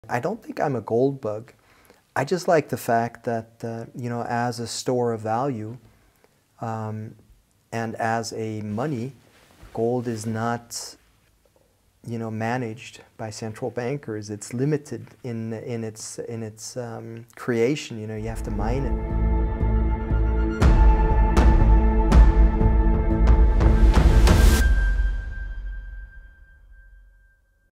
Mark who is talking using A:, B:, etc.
A: I don't think I'm a gold bug. I just like the fact that, you know, as a store of value um, and as a money, gold is not, you know, managed by central bankers. It's limited in its creation. You know, you have to mine it.